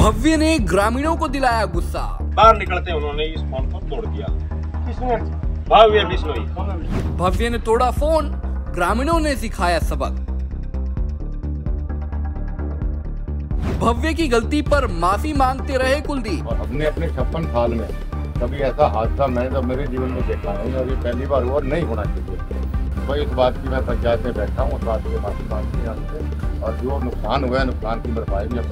भव्य ने ग्रामीणों को दिलाया गुस्सा। बाहर निकलते उन्होंने इस फोन को तोड़ दिया। किसने? भव्य बिश्नोई। भव्य ने तोड़ा फोन, ग्रामीणों ने सिखाया सबक। भव्य की गलती पर माफी मांगते रहे कुलदीप। और हमने अपने 56 साल में कभी ऐसा हादसा मैंने तो मेरे जीवन में देखा नहीं और ये पहली बार हुआ, नहीं होना चाहिए। भाई इस बात की मैं पंचायत में बैठा हूँ, उस बात की माफी मांगती है आपसे और जो नुकसान हुआ है नुकसान की भरपाई भी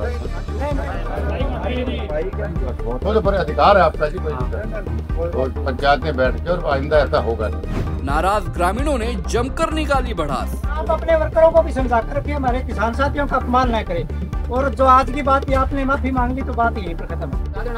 तो पर अधिकार है आपका जी, कोई और पंचायत में बैठ के और आइंदा ऐसा होगा नहीं। नाराज ग्रामीणों ने जमकर निकाली भड़ास। आप अपने वर्करों को भी समझा कर रखिए, हमारे किसान साथियों का अपमान न करें और जो आज की बात ये आपने माफी मांग ली तो बात यहीं पर खत्म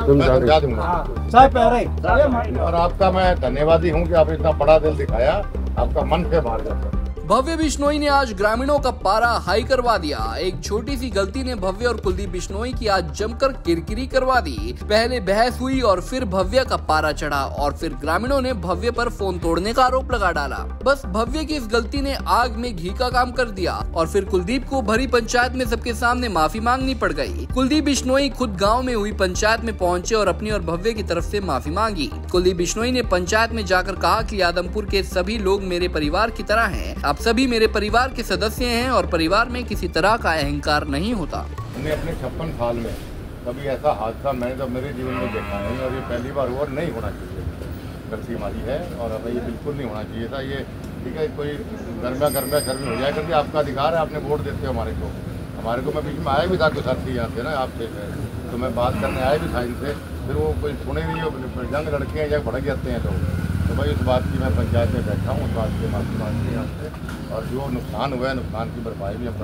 है। और आपका मैं धन्यवादी हूँ कि आप इतना बड़ा दिल दिखाया, आपका मन से बाहर जाता है। भव्य बिश्नोई ने आज ग्रामीणों का पारा हाई करवा दिया। एक छोटी सी गलती ने भव्य और कुलदीप बिश्नोई की आज जमकर किरकिरी करवा दी। पहले बहस हुई और फिर भव्य का पारा चढ़ा और फिर ग्रामीणों ने भव्य पर फोन तोड़ने का आरोप लगा डाला। बस भव्य की इस गलती ने आग में घी का काम कर दिया और फिर कुलदीप को भरी पंचायत में सबके सामने माफी मांगनी पड़ गई। कुलदीप बिश्नोई खुद गाँव में हुई पंचायत में पहुँचे और अपनी और भव्य की तरफ से माफी मांगी। कुलदीप बिश्नोई ने पंचायत में जाकर कहा कि आदमपुर के सभी लोग मेरे परिवार की तरह हैं। आप सभी मेरे परिवार के सदस्य हैं और परिवार में किसी तरह का अहंकार नहीं होता। हमने अपने 56 साल में कभी ऐसा हादसा मैंने तो मेरे जीवन में देखा नहीं और ये पहली बार हुआ, नहीं होना चाहिए। गलती हमारी है और अब ये बिल्कुल नहीं होना चाहिए था। ये ठीक है, कोई गर्मिया शर्मी हो जाए करके आपका अधिकार है, आपने वोट देते हो हमारे को। मैं बीच में आया भी था, कुछ साथी यहाँ थे ना आपसे, तो मैं बात करने आया भी था इनसे, फिर वो कोई सुने नहीं, जंग लड़के हैं या भड़क जाते हैं लोग। तो भाई इस बात की मैं पंचायत में बैठा हूँ, उस बात की माफी मांगती है आपसे और जो नुकसान हुआ है नुकसान की भरपाई भी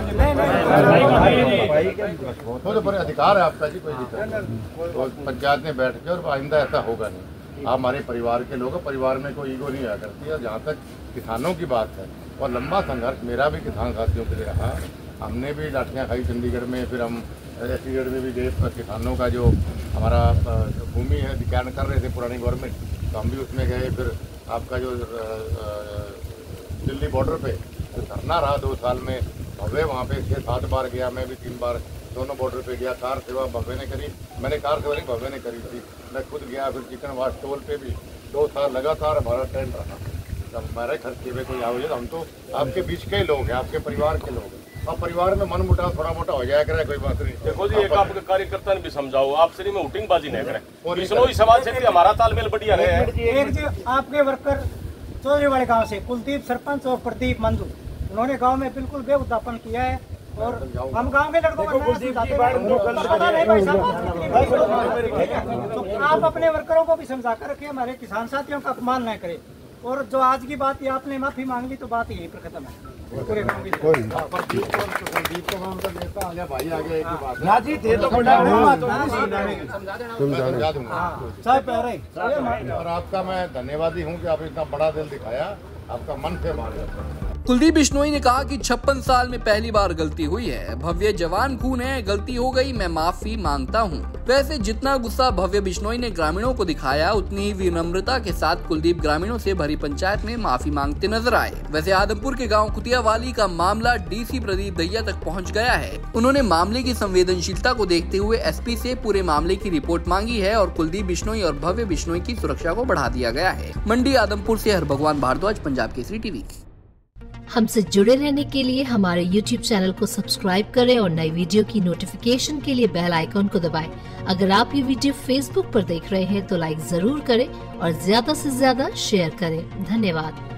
तो पर अधिकार है आपका जी, कोई दिक्कत और पंचायत में बैठ के और आइंदा ऐसा होगा नहीं। आप हमारे परिवार के लोग, परिवार में कोई ईगो नहीं आया करती है। जहाँ तक किसानों की बात है और लंबा संघर्ष मेरा भी किसान साथियों के लिए रहा, हमने भी लाठियाँ खाई चंडीगढ़ में, फिर हम चंडीगढ़ में भी गए, किसानों का जो हमारा भूमि है अधिग्रहण कर रहे थे पुरानी गवर्नमेंट, तो हम भी उसमें गए। फिर आपका जो दिल्ली बॉर्डर पे जो धरना रहा 2 साल में, भव्य वहाँ पे 6-7 बार गया, मैं भी 3 बार दोनों बॉर्डर पे गया। कार सेवा भव्य ने करी, मैंने कार सेवा नहीं भव्य ने करी थी, मैं खुद गया। फिर चिकन वाश टोल पे भी 2 साल लगातार हमारा ट्रेंड रहा। जब हमारे खर्चे में कोई आओ, हम तो आपके बीच के ही लोग हैं, आपके परिवार के लोग हैं और परिवार में मन मुटाव थोड़ा मोटा हो जाया करे, कोई बात नहीं। देखो जी, एक आपके कार्यकर्ता ने भी समझाओ, आप सिर्फ में उटिंगबाजी नहीं करें और बिश्नोई समाज से हमारा तालमेल बढ़िया रहे हैं। एक जो आपके वर्कर चौधरी वाले गांव से कुलदीप सरपंच और प्रदीप मंजू, उन्होंने गांव में बिल्कुल बेउद्दापन किया है और हम गांव के लड़कों को आप अपने वर्करों को भी समझा कर रखिए, हमारे किसान साथियों का अपमान न करें और जो आज की बात ये आपने माफी मांग ली तो बात यहीं पर खत्म है। पूरे गाँव और आपका मैं धन्यवादी हूँ कि आप इतना बड़ा दिल दिखाया, आपका मन से बाहर जाता है। कुलदीप बिश्नोई ने कहा कि 56 साल में पहली बार गलती हुई है। भव्य जवान खून है, गलती हो गई, मैं माफी मांगता हूँ। वैसे जितना गुस्सा भव्य बिश्नोई ने ग्रामीणों को दिखाया, उतनी ही विनम्रता के साथ कुलदीप ग्रामीणों से भरी पंचायत में माफी मांगते नजर आए। वैसे आदमपुर के गांव कुतियावाली का मामला डीसी प्रदीप दहिया तक पहुंच गया है। उन्होंने मामले की संवेदनशीलता को देखते हुए एसपी से पूरे मामले की रिपोर्ट मांगी है और कुलदीप बिश्नोई और भव्य बिश्नोई की सुरक्षा को बढ़ा दिया गया है। मंडी आदमपुर से हरभगवान भारद्वाज, पंजाब केसरी टीवी। हमसे जुड़े रहने के लिए हमारे YouTube चैनल को सब्सक्राइब करें और नई वीडियो की नोटिफिकेशन के लिए बेल आइकॉन को दबाएं। अगर आप ये वीडियो Facebook पर देख रहे हैं तो लाइक जरूर करें और ज्यादा से ज्यादा शेयर करें। धन्यवाद।